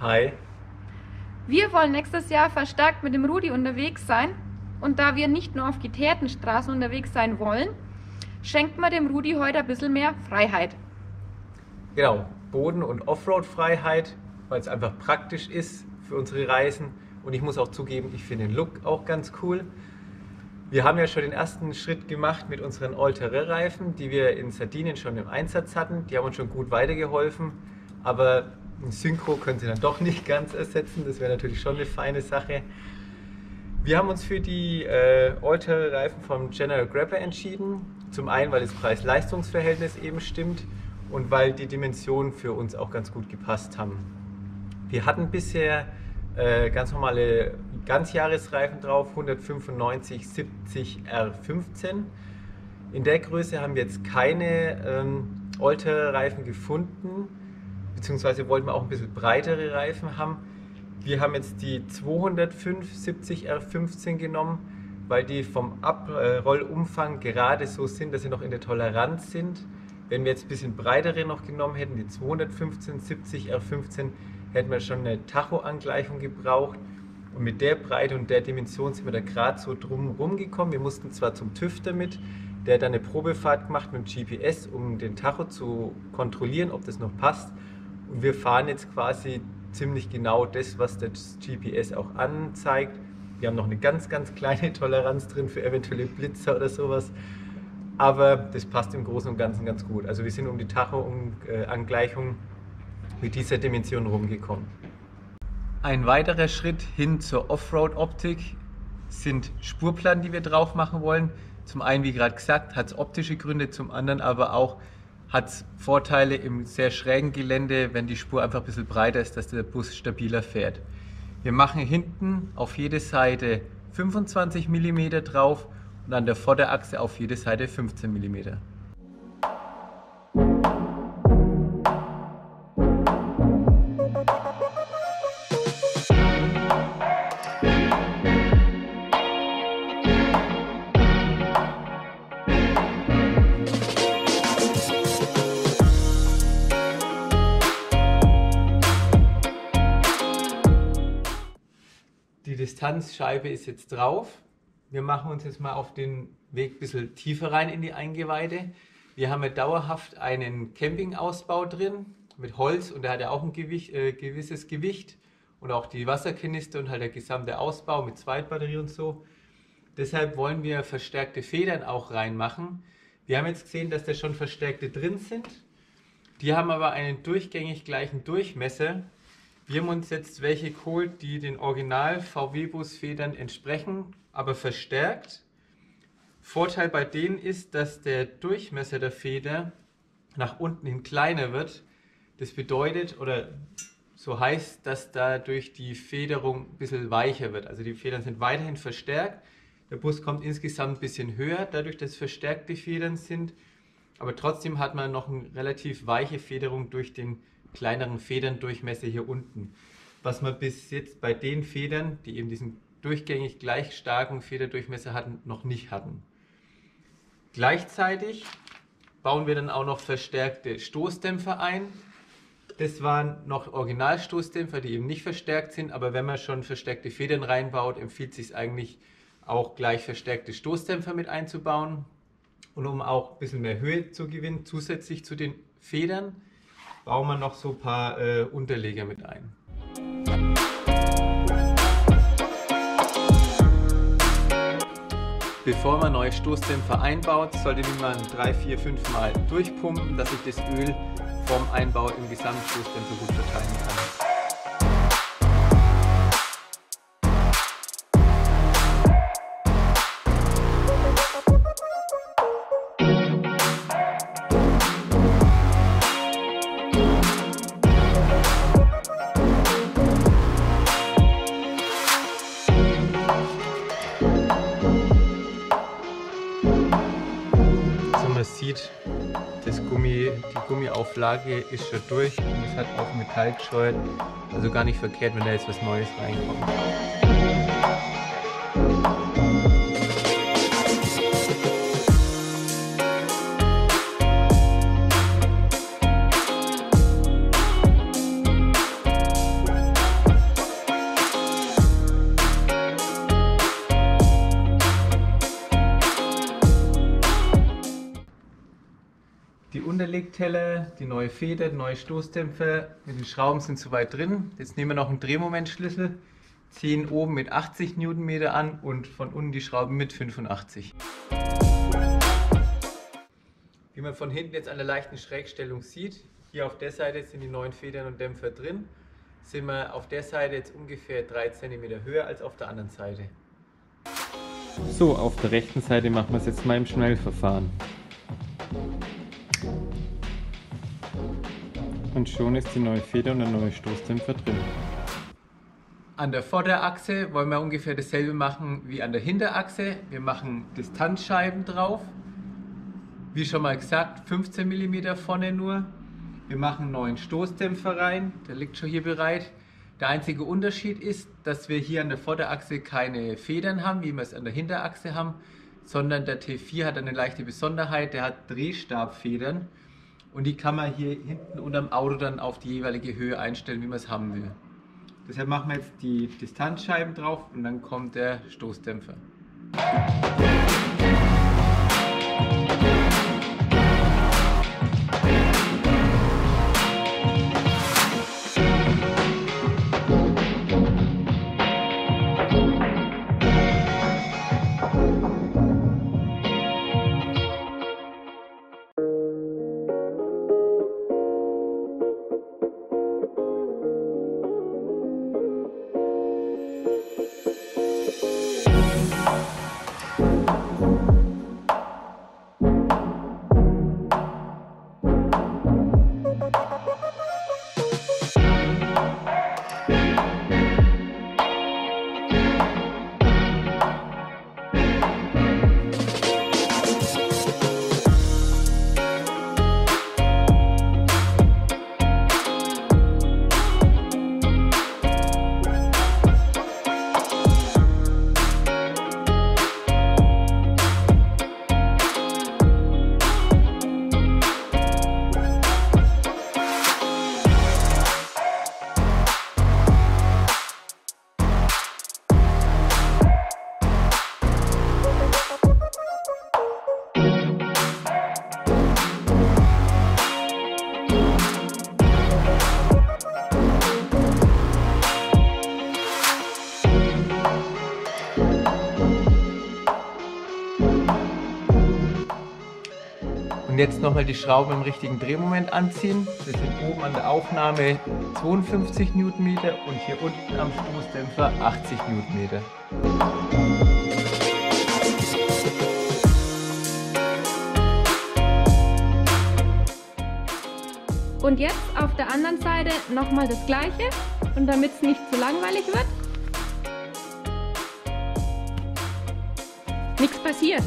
Hi. Wir wollen nächstes Jahr verstärkt mit dem Rudi unterwegs sein und da wir nicht nur auf geteerten Straßen unterwegs sein wollen, schenkt man dem Rudi heute ein bisschen mehr Freiheit. Genau, Boden- und Offroad-Freiheit, weil es einfach praktisch ist für unsere Reisen. Und ich muss auch zugeben, ich finde den Look auch ganz cool. Wir haben ja schon den ersten Schritt gemacht mit unseren All-Terrain-Reifen, die wir in Sardinien schon im Einsatz hatten. Die haben uns schon gut weitergeholfen, aber ein Synchro können sie dann doch nicht ganz ersetzen. Das wäre natürlich schon eine feine Sache. Wir haben uns für die All-Terrain-Reifen vom General Grabber entschieden. Zum einen, weil das Preis-Leistungs-Verhältnis eben stimmt und weil die Dimensionen für uns auch ganz gut gepasst haben. Wir hatten bisher ganz normale Ganzjahresreifen drauf, 195/70 R15. In der Größe haben wir jetzt keine All-Terrain-Reifen gefunden, beziehungsweise wollten wir auch ein bisschen breitere Reifen haben. Wir haben jetzt die 205/70 R15 genommen, weil die vom Abrollumfang gerade so sind, dass sie noch in der Toleranz sind. Wenn wir jetzt ein bisschen breitere noch genommen hätten, die 215/70 R15, hätten wir schon eine Tacho-Angleichung gebraucht. Und mit der Breite und der Dimension sind wir da gerade so drum rumgekommen. Wir mussten zwar zum TÜV damit, der hat dann eine Probefahrt gemacht mit dem GPS, um den Tacho zu kontrollieren, ob das noch passt. Und wir fahren jetzt quasi ziemlich genau das, was das GPS auch anzeigt. Wir haben noch eine ganz, ganz kleine Toleranz drin für eventuelle Blitzer oder sowas. Aber das passt im Großen und Ganzen ganz gut. Also wir sind um die Tacho-Angleichung mit dieser Dimension rumgekommen. Ein weiterer Schritt hin zur Offroad-Optik sind Spurplatten, die wir drauf machen wollen. Zum einen, wie gerade gesagt, hat es optische Gründe, zum anderen aber auch hat es Vorteile im sehr schrägen Gelände, wenn die Spur einfach ein bisschen breiter ist, dass der Bus stabiler fährt. Wir machen hinten auf jede Seite 25 mm drauf und an der Vorderachse auf jede Seite 15 mm. Die Distanzscheibe ist jetzt drauf. Wir machen uns jetzt mal auf den Weg ein bisschen tiefer rein in die Eingeweide. Wir haben ja dauerhaft einen Campingausbau drin mit Holz und der hat ja auch ein gewisses Gewicht und auch die Wasserkanister und halt der gesamte Ausbau mit Zweitbatterie und so. Deshalb wollen wir verstärkte Federn auch reinmachen. Wir haben jetzt gesehen, dass da schon verstärkte drin sind. Die haben aber einen durchgängig gleichen Durchmesser. Wir haben uns jetzt welche geholt, die den Original VW-Bus-Federn entsprechen, aber verstärkt. Vorteil bei denen ist, dass der Durchmesser der Feder nach unten hin kleiner wird. Das bedeutet, oder so heißt, dass dadurch die Federung ein bisschen weicher wird. Also die Federn sind weiterhin verstärkt. Der Bus kommt insgesamt ein bisschen höher, dadurch, dass verstärkte Federn sind. Aber trotzdem hat man noch eine relativ weiche Federung durch den kleineren Federndurchmesser hier unten. Was wir bis jetzt bei den Federn, die eben diesen durchgängig gleich starken Federdurchmesser hatten, noch nicht hatten. Gleichzeitig bauen wir dann auch noch verstärkte Stoßdämpfer ein. Das waren noch Originalstoßdämpfer, die eben nicht verstärkt sind, aber wenn man schon verstärkte Federn reinbaut, empfiehlt es sich eigentlich auch gleich verstärkte Stoßdämpfer mit einzubauen. Und um auch ein bisschen mehr Höhe zu gewinnen, zusätzlich zu den Federn, bauen wir noch so ein paar Unterleger mit ein. Bevor man neue Stoßdämpfer einbaut, sollte man 3, 4, 5 Mal durchpumpen, dass sich das Öl vom Einbau im Gesamtstoßdämpfer gut verteilen kann. Man sieht, die Gummiauflage ist schon durch und es hat auf Metall gescheuert, also gar nicht verkehrt, wenn da jetzt was Neues reinkommt. Unterlegteller, die neue Feder, die neue Stoßdämpfer. Die Schrauben sind soweit drin. Jetzt nehmen wir noch einen Drehmomentschlüssel, ziehen oben mit 80 Newtonmeter an und von unten die Schrauben mit 85. Wie man von hinten jetzt an der leichten Schrägstellung sieht, hier auf der Seite sind die neuen Federn und Dämpfer drin. Sind wir auf der Seite jetzt ungefähr 3 cm höher als auf der anderen Seite. So, auf der rechten Seite machen wir es jetzt mal im Schnellverfahren. Und schon ist die neue Feder und der neue Stoßdämpfer drin. An der Vorderachse wollen wir ungefähr dasselbe machen wie an der Hinterachse. Wir machen Distanzscheiben drauf. Wie schon mal gesagt, 15 mm vorne nur. Wir machen einen neuen Stoßdämpfer rein, der liegt schon hier bereit. Der einzige Unterschied ist, dass wir hier an der Vorderachse keine Federn haben, wie wir es an der Hinterachse haben, sondern der T4 hat eine leichte Besonderheit, der hat Drehstabfedern und die kann man hier hinten unterm Auto dann auf die jeweilige Höhe einstellen, wie man es haben will. Deshalb machen wir jetzt die Distanzscheiben drauf und dann kommt der Stoßdämpfer. Und jetzt nochmal die Schraube im richtigen Drehmoment anziehen. Wir sind oben an der Aufnahme 52 Newtonmeter und hier unten am Stoßdämpfer 80 Newtonmeter. Und jetzt auf der anderen Seite nochmal das gleiche. Und damit es nicht zu langweilig wird, nichts passiert.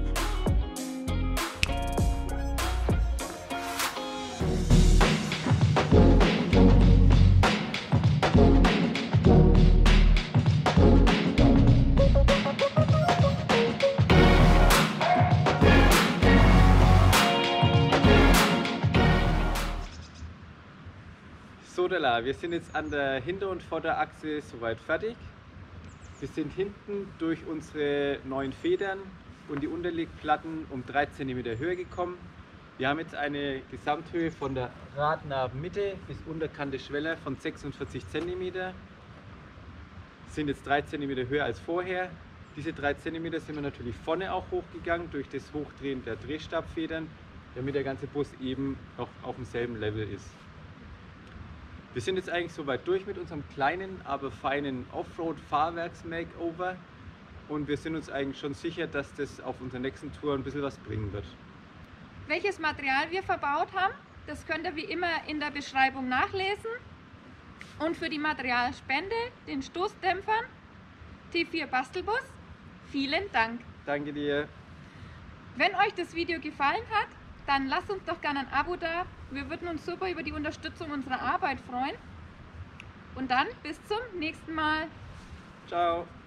So, wir sind jetzt an der Hinter- und Vorderachse soweit fertig. Wir sind hinten durch unsere neuen Federn und die Unterlegplatten um 3 cm höher gekommen. Wir haben jetzt eine Gesamthöhe von der Radnabenmitte bis Unterkante Schweller von 46 cm. Sind jetzt 3 cm höher als vorher. Diese 3 cm sind wir natürlich vorne auch hochgegangen durch das Hochdrehen der Drehstabfedern, damit der ganze Bus eben noch auf demselben Level ist. Wir sind jetzt eigentlich soweit durch mit unserem kleinen, aber feinen Offroad-Fahrwerks-Makeover und wir sind uns eigentlich schon sicher, dass das auf unserer nächsten Tour ein bisschen was bringen wird. Welches Material wir verbaut haben, das könnt ihr wie immer in der Beschreibung nachlesen. Und für die Materialspende, den Stoßdämpfern, T4 Bastelbus, vielen Dank. Danke dir. Wenn euch das Video gefallen hat, dann lasst uns doch gerne ein Abo da. Wir würden uns super über die Unterstützung unserer Arbeit freuen. Und dann bis zum nächsten Mal. Ciao.